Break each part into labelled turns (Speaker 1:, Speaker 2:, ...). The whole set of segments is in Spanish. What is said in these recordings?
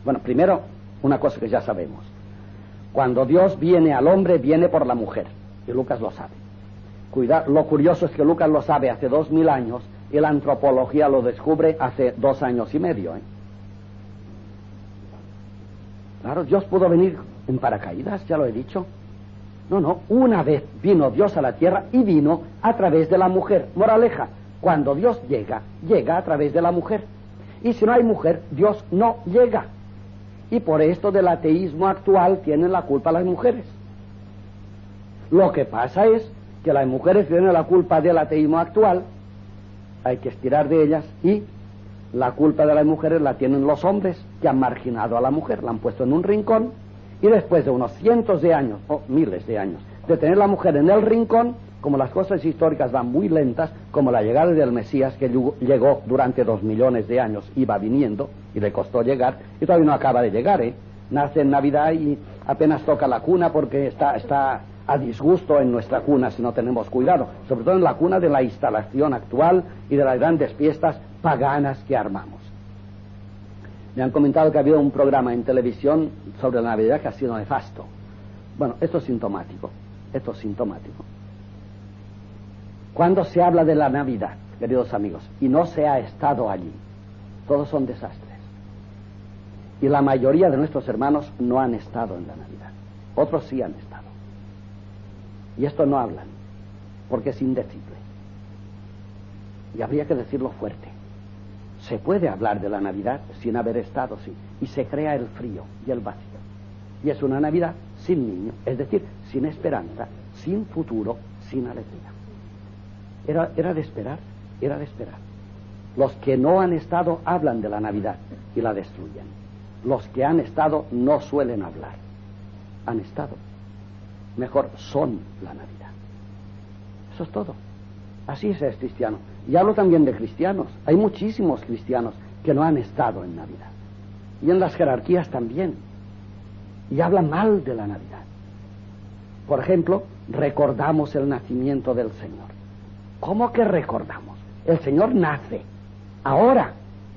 Speaker 1: Bueno, primero, una cosa que ya sabemos. Cuando Dios viene al hombre, viene por la mujer. Y Lucas lo sabe. Lo curioso es que Lucas lo sabe hace 2000 años y la antropología lo descubre hace 2 años y medio. Claro, Dios pudo venir en paracaídas, ya lo he dicho. No, una vez vino Dios a la tierra y vino a través de la mujer. Moraleja, cuando Dios llega, llega a través de la mujer. Y si no hay mujer, Dios no llega. Y por esto del ateísmo actual tienen la culpa las mujeres. Lo que pasa es que las mujeres tienen la culpa del ateísmo actual, hay que estirar de ellas, y la culpa de las mujeres la tienen los hombres que han marginado a la mujer, la han puesto en un rincón, y después de unos cientos de años, o miles de años, de tener la mujer en el rincón, como las cosas históricas van muy lentas, como la llegada del Mesías, que llegó durante 2 millones de años, iba viniendo, y le costó llegar, y todavía no acaba de llegar, nace en Navidad y apenas toca la cuna porque está a disgusto en nuestra cuna si no tenemos cuidado, sobre todo en la cuna de la instalación actual y de las grandes fiestas paganas que armamos. Me han comentado que ha habido un programa en televisión sobre la Navidad que ha sido nefasto. Bueno, esto es sintomático. Cuando se habla de la Navidad, queridos amigos, y no se ha estado allí, todos son desastres. Y la mayoría de nuestros hermanos no han estado en la Navidad. Otros sí han estado. Y esto no hablan, porque es indecible. Y habría que decirlo fuerte. Se puede hablar de la Navidad sin haber estado, sí. Y se crea el frío y el vacío. Y es una Navidad sin niño, es decir, sin esperanza, sin futuro, sin alegría. Era de esperar. Los que no han estado hablan de la Navidad y la destruyen. Los que han estado no suelen hablar. Han estado. Mejor, son la Navidad. Eso es todo. Así es cristiano. Y hablo también de cristianos. Hay muchísimos cristianos que no han estado en Navidad. Y en las jerarquías también. Y hablan mal de la Navidad. Por ejemplo, recordamos el nacimiento del Señor. ¿Cómo que recordamos? El Señor nace. Ahora.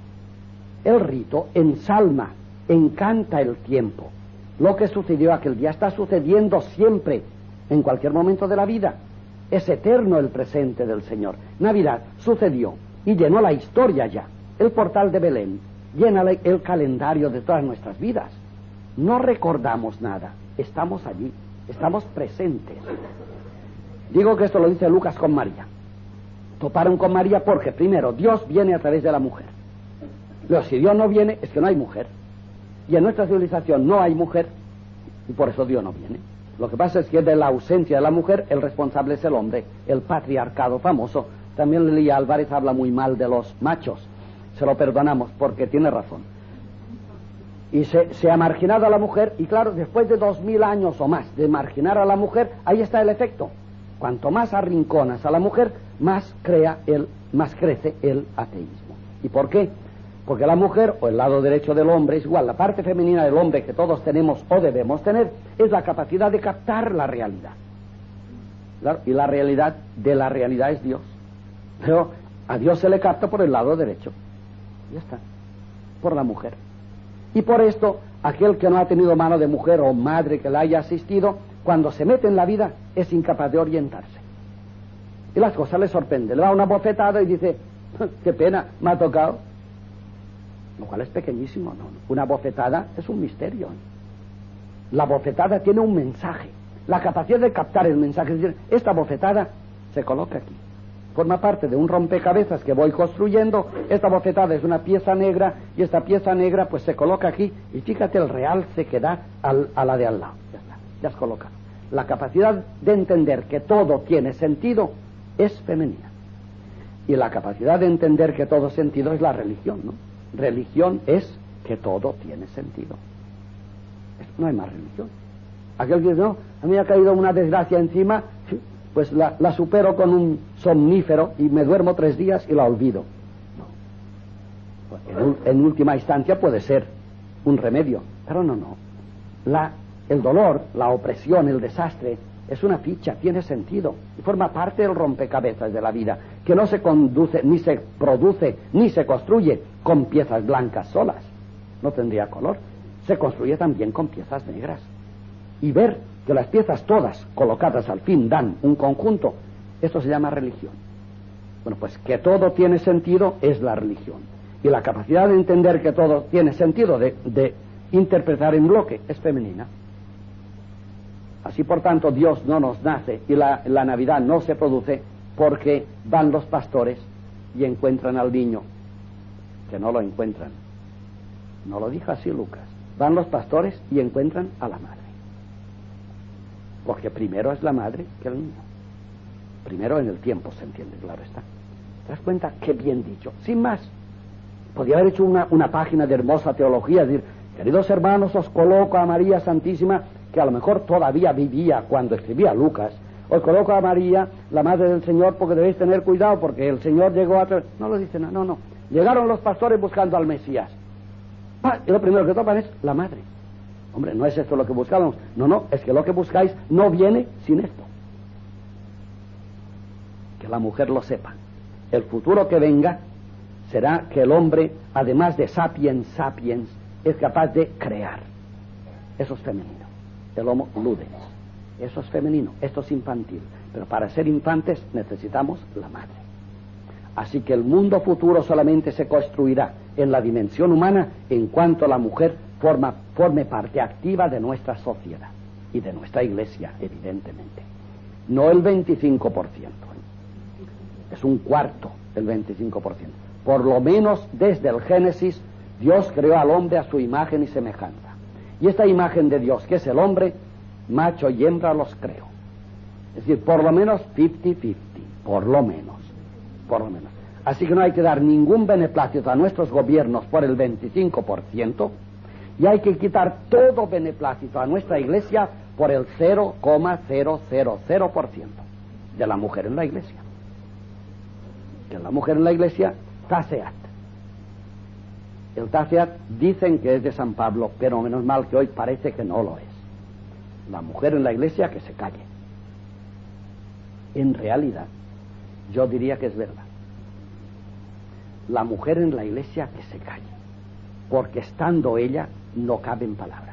Speaker 1: El rito ensalma, encanta el tiempo. Lo que sucedió aquel día está sucediendo siempre, en cualquier momento de la vida. Es eterno el presente del Señor. Navidad sucedió y llenó la historia ya. El portal de Belén llena el calendario de todas nuestras vidas. No recordamos nada, estamos allí, estamos presentes. Digo que esto lo dice Lucas con María. Toparon con María porque, primero, Dios viene a través de la mujer. Luego, si Dios no viene, es que no hay mujer. Y en nuestra civilización no hay mujer, y por eso Dios no viene. Lo que pasa es que de la ausencia de la mujer, el responsable es el hombre, el patriarcado famoso. También Lelía Álvarez habla muy mal de los machos. Se lo perdonamos porque tiene razón. Y se ha marginado a la mujer, y claro, después de 2000 años o más de marginar a la mujer, ahí está el efecto. Cuanto más arrinconas a la mujer, más crece el ateísmo. ¿Y por qué? Porque la mujer, o el lado derecho del hombre, es igual. La parte femenina del hombre que todos tenemos o debemos tener es la capacidad de captar la realidad. Claro, y la realidad de la realidad es Dios. Pero a Dios se le capta por el lado derecho. Ya está. Por la mujer. Y por esto, aquel que no ha tenido mano de mujer o madre que la haya asistido, cuando se mete en la vida, es incapaz de orientarse. Y las cosas le sorprenden. Le da una bofetada y dice, qué pena, me ha tocado. Lo cual es pequeñísimo, ¿no? Una bofetada es un misterio. La bofetada tiene un mensaje. La capacidad de captar el mensaje, es decir, esta bofetada se coloca aquí. Forma parte de un rompecabezas que voy construyendo. Esta bofetada es una pieza negra y esta pieza negra pues se coloca aquí. Y fíjate el realce que da a la de al lado. Ya está, ya has colocado. La capacidad de entender que todo tiene sentido es femenina. Y la capacidad de entender que todo sentido es la religión, ¿no? Religión es que todo tiene sentido. No hay más religión. Aquel que dice, no, a mí me ha caído una desgracia encima, pues la supero con un somnífero y me duermo 3 días y la olvido. No. En última instancia puede ser un remedio, pero no. El dolor, la opresión, el desastre, es una ficha, tiene sentido y forma parte del rompecabezas de la vida, que no se conduce, ni se produce, ni se construye con piezas blancas solas. No tendría color. se construye también con piezas negras. Y ver que las piezas todas colocadas al fin dan un conjunto, esto se llama religión. Bueno, pues que todo tiene sentido es la religión. Y la capacidad de entender que todo tiene sentido, de interpretar en bloque, es femenina. Así, por tanto, Dios no nos nace y la Navidad no se produce porque van los pastores y encuentran al niño, que no lo encuentran. No lo dijo así Lucas. Van los pastores y encuentran a la madre. Porque primero es la madre que el niño. Primero en el tiempo, se entiende, claro está. ¿Te das cuenta? Qué bien dicho. Sin más. Podría haber hecho una página de hermosa teología, decir, queridos hermanos, os coloco a María Santísima, que a lo mejor todavía vivía cuando escribía Lucas. Os coloco a María, la madre del Señor, porque debéis tener cuidado, porque el Señor llegó a... No lo dice nada, no. Llegaron los pastores buscando al Mesías. Y lo primero que topan es la madre. Hombre, no es esto lo que buscábamos. No, es que lo que buscáis no viene sin esto. Que la mujer lo sepa. El futuro que venga será que el hombre, además de sapiens, es capaz de crear. Eso es femenino. El homo ludens. Eso es femenino, esto es infantil. Pero para ser infantes necesitamos la madre. Así que el mundo futuro solamente se construirá en la dimensión humana en cuanto la mujer forme parte activa de nuestra sociedad y de nuestra iglesia, evidentemente. No el 25%. Es un cuarto el 25%. Por lo menos desde el Génesis, Dios creó al hombre a su imagen y semejanza. Y esta imagen de Dios, que es el hombre, macho y hembra, los creó. Es decir, por lo menos 50-50, por lo menos. Así que no hay que dar ningún beneplácito a nuestros gobiernos por el 25%, y hay que quitar todo beneplácito a nuestra iglesia por el 0,000% de la mujer en la iglesia. Que la mujer en la iglesia, taceat. El taceat dicen que es de San Pablo, pero menos mal que hoy parece que no lo es. La mujer en la iglesia, que se calle. En realidad, yo diría que es verdad. La mujer en la iglesia, que se calle, porque estando ella no caben palabras.